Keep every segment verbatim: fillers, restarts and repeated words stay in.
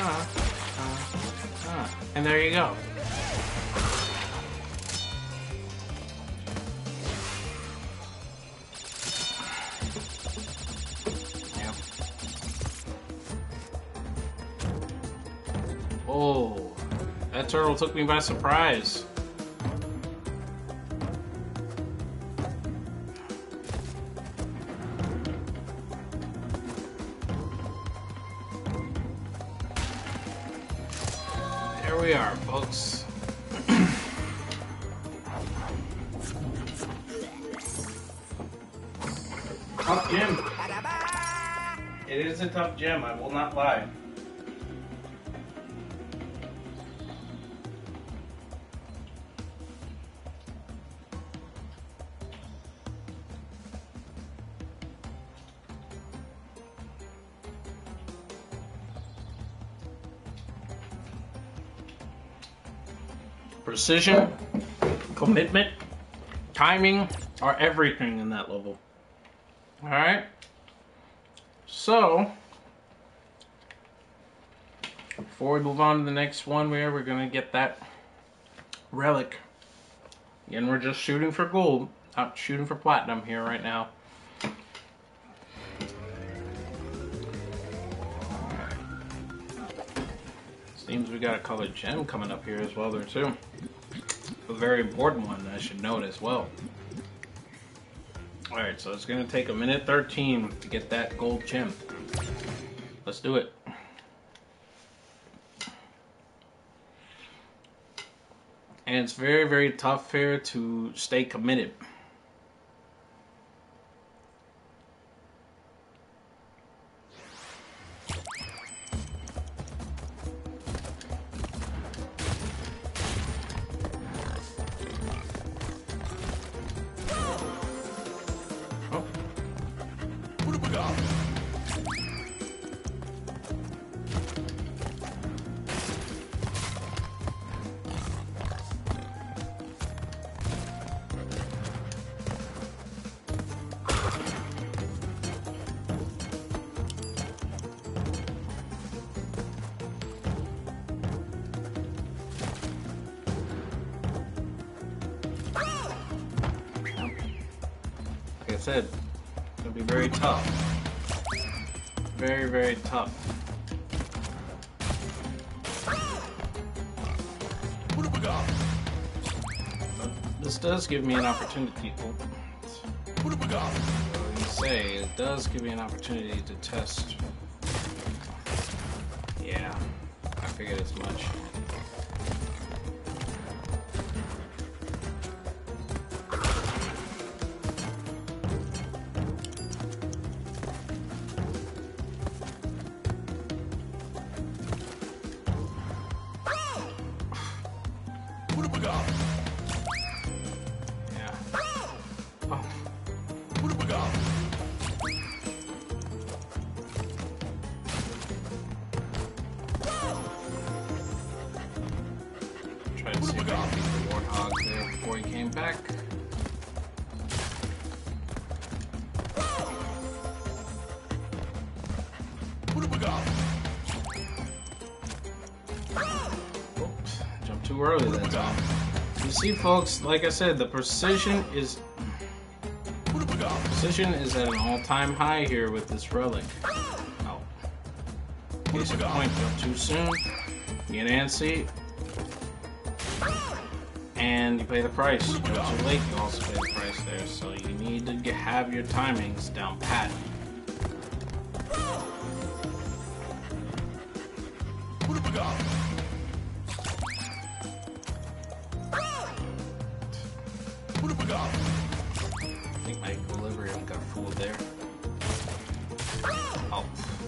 uh, uh, uh. And there you go. Yep. Oh, that turtle took me by surprise. There we are, folks. Tough gym. It is a tough gym, I will not lie. Precision, commitment, timing are everything in that level. Alright? So, before we move on to the next one, where we're going to get that relic. Again, we're just shooting for gold, not shooting for platinum here right now. Seems we got a colored gem coming up here as well there too. A very important one, I should note as well. Alright, so it's going to take a minute thirteen to get that gold gem. Let's do it. And it's very, very tough here to stay committed. Like I said, it's going to be very tough. Very, very tough. But this does give me an opportunity. Oh, what do you say? It does give me an opportunity to test. Yeah, I figured as much. Tried to see if I could beat the Warthog there before he came back. Oops, jumped too early that time. You see, folks, like I said, the precision is precision is at an all-time high here with this relic. Oh. Case in point, jump too soon, you get antsy, and you pay the price. You jump too late, you also pay the price there. So you need to get, have your timings down pat. I think my equilibrium got fooled there. Oh.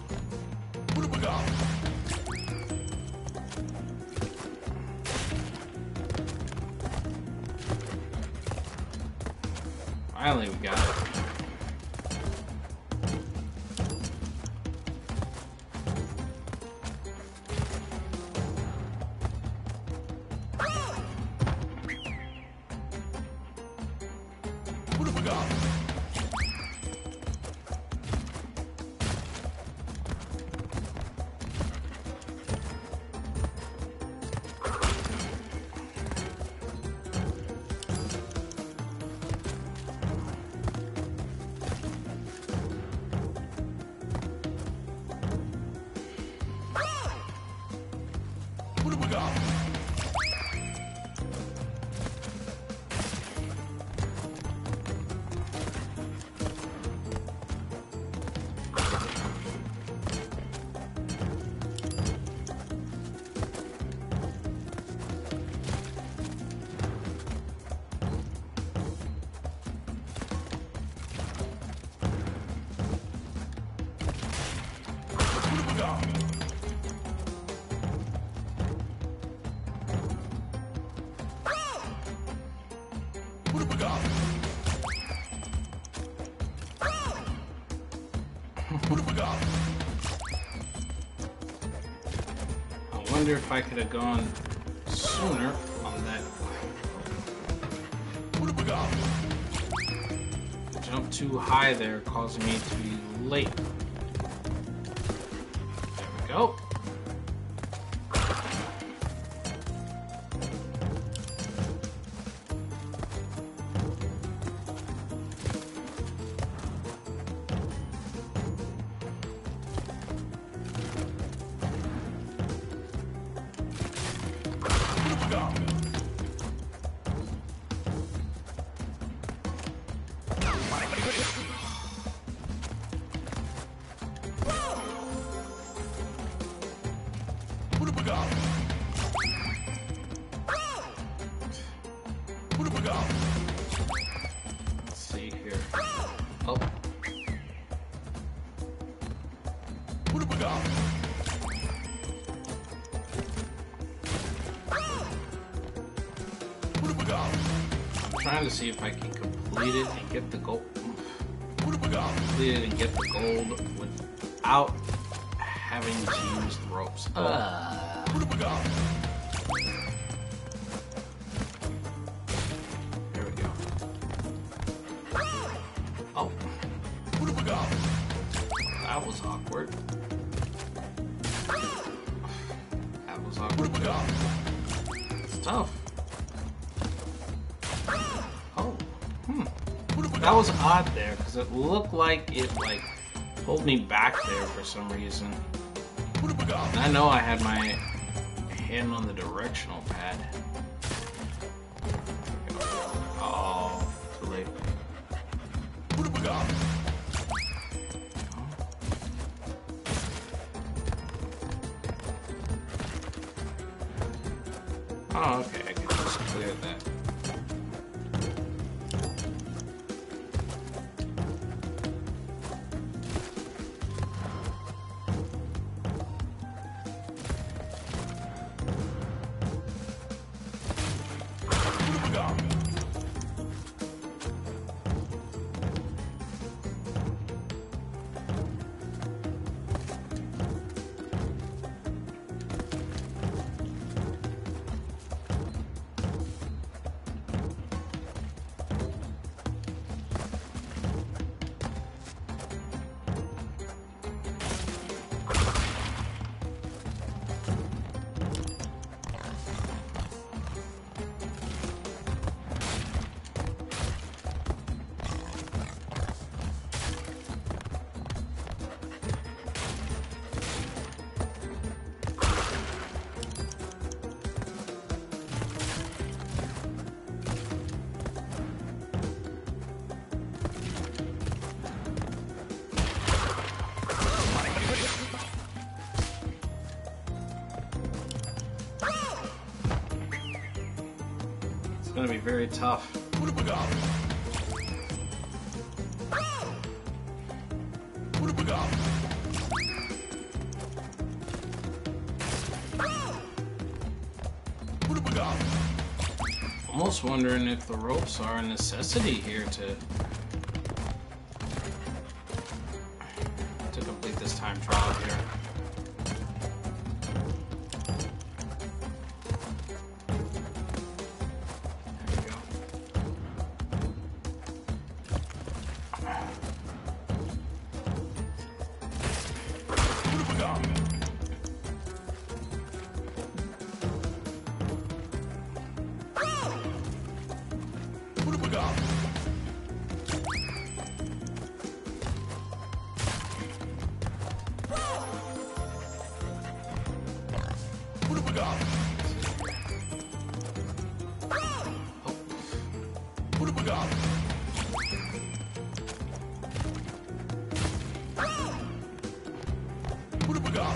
Finally, we got it. What do we got? What do we got? What do we got? I wonder if I could have gone sooner on that. What do we got? Jump too high there, causing me to be late. There we go. What do we got? What do we got? Let's see here. Oh, What do we got? What do we got? I'm trying to see if I can complete it and get the gold. What do we got? Complete it and get the gold without having to use the ropes. Uh, What do we got? there we go. Oh, What do we got? that was awkward. That was What awkward. do we got? It's tough. Oh, hmm. What do we That got? was odd there because it looked like it like pulled me back there for some reason. What do we got? I know I had my hand on the directional pad. Oh, too late. What do we got? Oh, okay, I can just clear that. What do we got? It's gonna be very tough. What do we got? What do we got? What do we got? Almost wondering if the ropes are a necessity here to to complete this time trial here. There we go. What do we got? What do we got? Buddha Buddha Buddha Buddha Buddha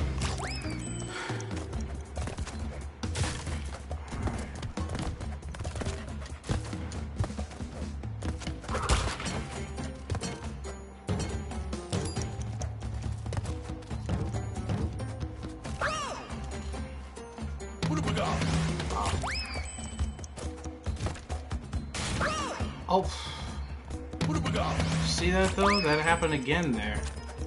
Oh, Buddha Buddha see that though? That happened again there.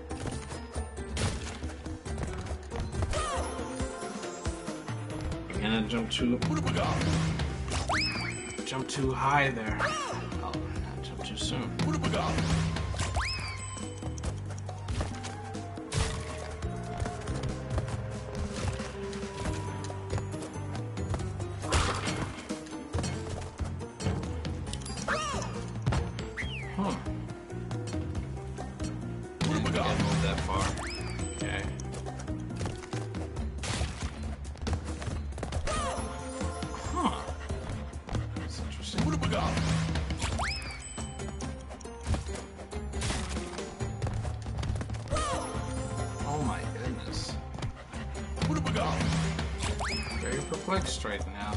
You're gonna jump too, Buddha Buddha jump too high there. Oh, not jump too soon. Buddha Buddha Huh. Didn't think I'd move that far. Okay. Huh. That's interesting. Buddha Buddha Oh my goodness. Buddha Buddha Very perplexed right now.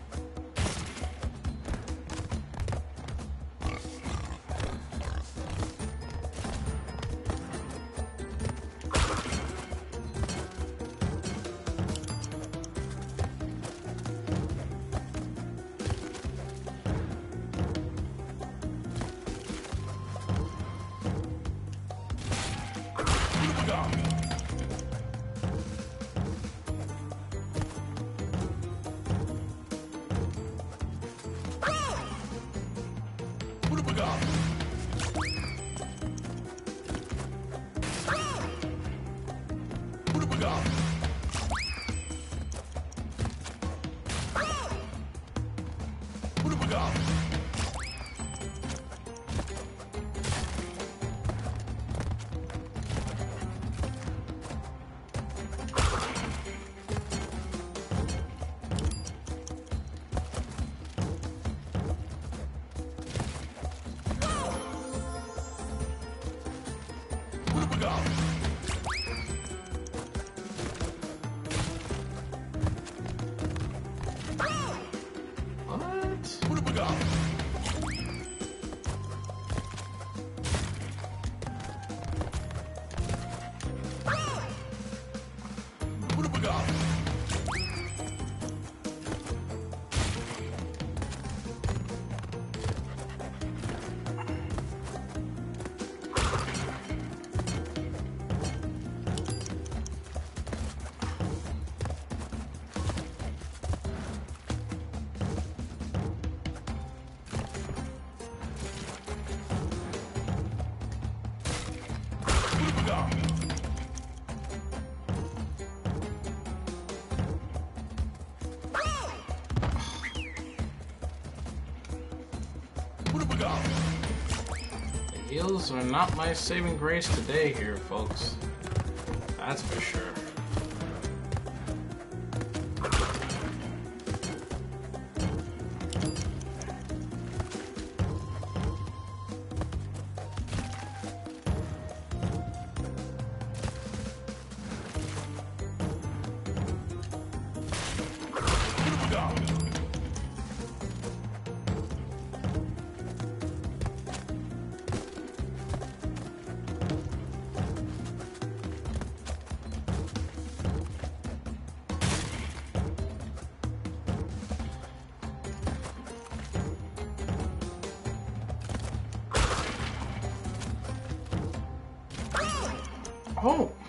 Buddha Buddha Buddha Buddha Buddha Buddha Buddha Buddha What? Buddha Buddha Buddha Buddha Buddha Buddha Buddha The heals are not my saving grace today here, folks. That's for sure. Buddha Oh!